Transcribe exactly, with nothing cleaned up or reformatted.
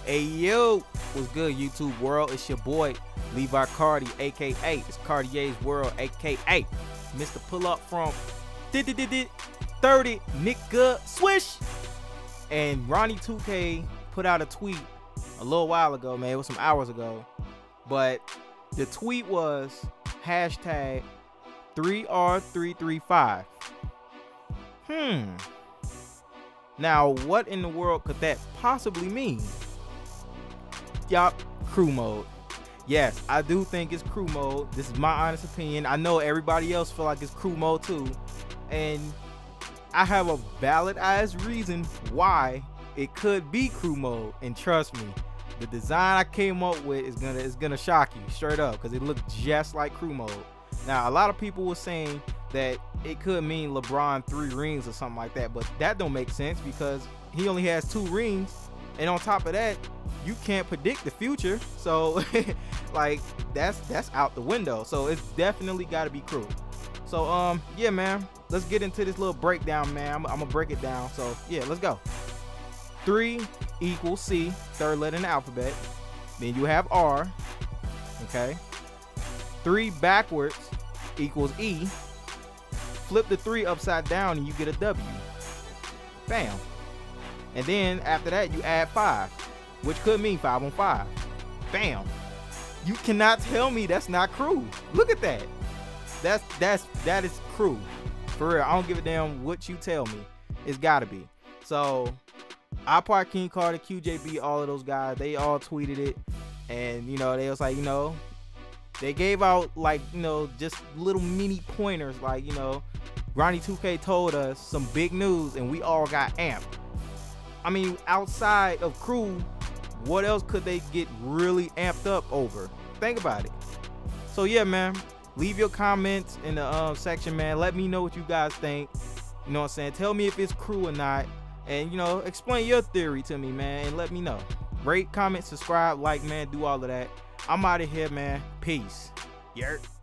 Hey yo, what's good YouTube world? It's your boy Levi Cardi, aka it's Cartier's World, aka Mister Pull Up from thirty nigga swish. And Ronnie two K put out a tweet a little while ago, man. It was some hours ago, but the tweet was hashtag three R three three five. Hmm. Now, what in the world could that possibly mean? Yup, crew mode. Yes, I do think it's crew mode. This is my honest opinion. I know everybody else feel like it's crew mode too, and I have a valid ass reason why it could be crew mode. And trust me, the design I came up with is gonna is gonna shock you straight up, because it looked just like crew mode. Now, a lot of people were saying that it could mean LeBron three rings or something like that, but that don't make sense because he only has two rings, and on top of that, you can't predict the future. So like that's that's out the window. So it's definitely got to be crew. So um yeah, man, let's get into this little breakdown, man. I'm, I'm gonna break it down. So yeah, let's go. Three equals C, third letter in the alphabet. Then you have R. Okay. Three backwards equals E. Flip the three upside down and you get a W. Bam. And then after that you add five, which could mean five on five. Bam. You cannot tell me that's not crew. Look at that. That's that's that is crew. For real. I don't give a damn what you tell me. It's gotta be. So iPod King Carter, Q J B, all of those guys, they all tweeted it. And you know, they was like, you know, they gave out like, you know, just little mini pointers, like, you know, Ronnie two K told us some big news and we all got amped. I mean, outside of crew, what else could they get really amped up over? Think about it. So yeah, man, leave your comments in the um, section, man. Let me know what you guys think. You know what I'm saying? Tell me if it's crew or not. And, you know, explain your theory to me, man, and let me know. Rate, comment, subscribe, like, man, do all of that. I'm out of here, man. Peace. Yert.